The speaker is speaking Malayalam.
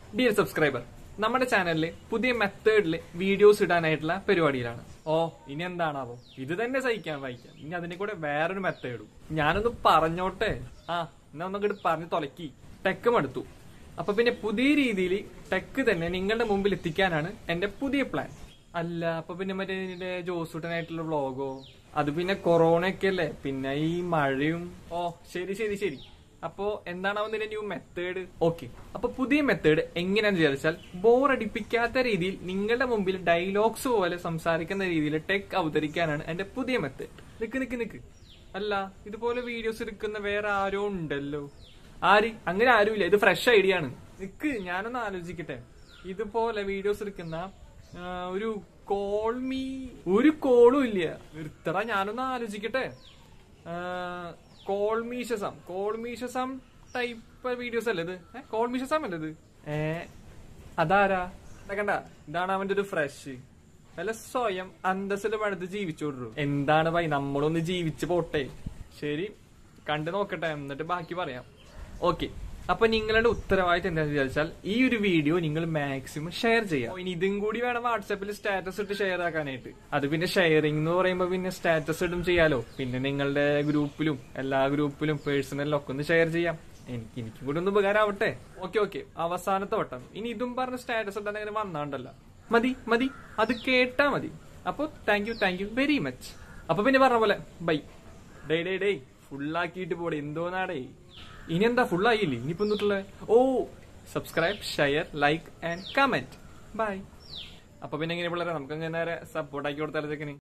ഡിയർ സബ്സ്ക്രൈബർ, നമ്മുടെ ചാനലില് പുതിയ മെത്തേഡില് വീഡിയോസ് ഇടാനായിട്ടുള്ള പരിപാടിയിലാണ്. ഇനി എന്താണാവോ, ഇത് തന്നെ സഹിക്കാൻ വായിക്കാം. ഇനി അതിന്റെ കൂടെ വേറൊരു മെത്തേഡും. ഞാനൊന്ന് പറഞ്ഞോട്ടെ. എന്നാ ഒന്നൊക്കെ പറഞ്ഞു തൊലക്കി. ടെക്കും എടുത്തു. അപ്പൊ പിന്നെ പുതിയ രീതിയിൽ ടെക്ക് തന്നെ നിങ്ങളുടെ മുമ്പിൽ എത്തിക്കാനാണ് എന്റെ പുതിയ പ്ലാൻ. അല്ല, അപ്പൊ പിന്നെ മറ്റേ ജോസൂട്ടനായിട്ടുള്ള വ്ളോഗോ? അത് പിന്നെ കൊറോണ ഒക്കെ അല്ലേ, പിന്നെ ഈ മഴയും. ശരി. അപ്പോ എന്താണാവുന്നതിന്റെ ന്യൂ മെത്തേഡ്? ഓക്കെ, അപ്പൊ പുതിയ മെത്തേഡ് എങ്ങനെയാന്ന് വിചാരിച്ചാൽ, ബോറടിപ്പിക്കാത്ത രീതിയിൽ നിങ്ങളുടെ മുമ്പിൽ ഡയലോഗ്സ് പോലെ സംസാരിക്കുന്ന രീതിയിൽ ടെക് അവതരിക്കാനാണ് എന്റെ പുതിയ മെത്തേഡ്. നിക്ക്. അല്ല, ഇതുപോലെ വീഡിയോസ് എടുക്കുന്ന വേറെ ആരോ ഉണ്ടല്ലോ? അങ്ങനെ ആരുമില്ല. ഇത് ഫ്രഷ് ഐഡിയ ആണ്. നിക്ക്, ഞാനൊന്ന് ആലോചിക്കട്ടെ. ഇതുപോലെ വീഡിയോസ് എടുക്കുന്ന ഒരു കോളും ഇല്ല. നിർത്തറ, ഞാനൊന്ന് ആലോചിക്കട്ടെ. കോൾമീശസം ടൈപ്പ് വീഡിയോസ് അല്ലേ ഇത്? കോൾമീശസം അല്ലത്? അതാരാ? കണ്ട, ഇതാണ് അവന്റെ ഒരു ഫ്രഷ്. വല്ല സ്വയം അന്തസ്സിൽ പണിത് ജീവിച്ചോടൂ. എന്താണ് ഭായി, നമ്മളൊന്ന് ജീവിച്ചു പോട്ടെ. ശരി, കണ്ടു നോക്കട്ടെ, എന്നിട്ട് ബാക്കി പറയാം. ഓക്കെ, അപ്പൊ നിങ്ങളുടെ ഉത്തരവാദിത്തം എന്താണെന്ന് വിചാരിച്ചാൽ, ഈ ഒരു വീഡിയോ നിങ്ങൾ മാക്സിമം ഷെയർ ചെയ്യാം. ഇനി ഇതും കൂടി വേണം വാട്സാപ്പിൽ സ്റ്റാറ്റസ് ഇട്ട് ഷെയർ ആക്കാനായിട്ട്. അത് പിന്നെ ഷെയറിംഗ് എന്ന് പറയുമ്പോ പിന്നെ സ്റ്റാറ്റസ് ഇടും ചെയ്യാലോ. പിന്നെ നിങ്ങളുടെ ഗ്രൂപ്പിലും എല്ലാ ഗ്രൂപ്പിലും പേഴ്സണലിലൊക്കെ ഒന്ന് ഷെയർ ചെയ്യാം. എനിക്കും കൂടി ഒന്ന് ഉപകാരമാവട്ടെ. ഓക്കെ, അവസാനത്തെ വട്ടം. ഇനി ഇതും പറഞ്ഞ് സ്റ്റാറ്റസ് ഇട്ടാൻ അങ്ങനെ വന്നാണ്ടല്ലോ. മതി, അത് കേട്ടാ മതി. അപ്പൊ താങ്ക് യു വെരി മച്ച്. അപ്പൊ പിന്നെ പറഞ്ഞ പോലെ ബൈ. ഡേ ഫുള്ളാക്കിയിട്ട് പോടെ, എന്തോന്നാടേ. ഇനി എന്താ, ഫുള്ളായില്ലേ? ഇനിയിപ്പോ എന്നിട്ടുള്ള subscribe, share, like and comment. Bye. അപ്പൊ പിന്നെ എങ്ങനെ പിള്ളേരെ നമുക്ക് നേരെ സപ്പോർട്ട് ആക്കി കൊടുത്താലേ.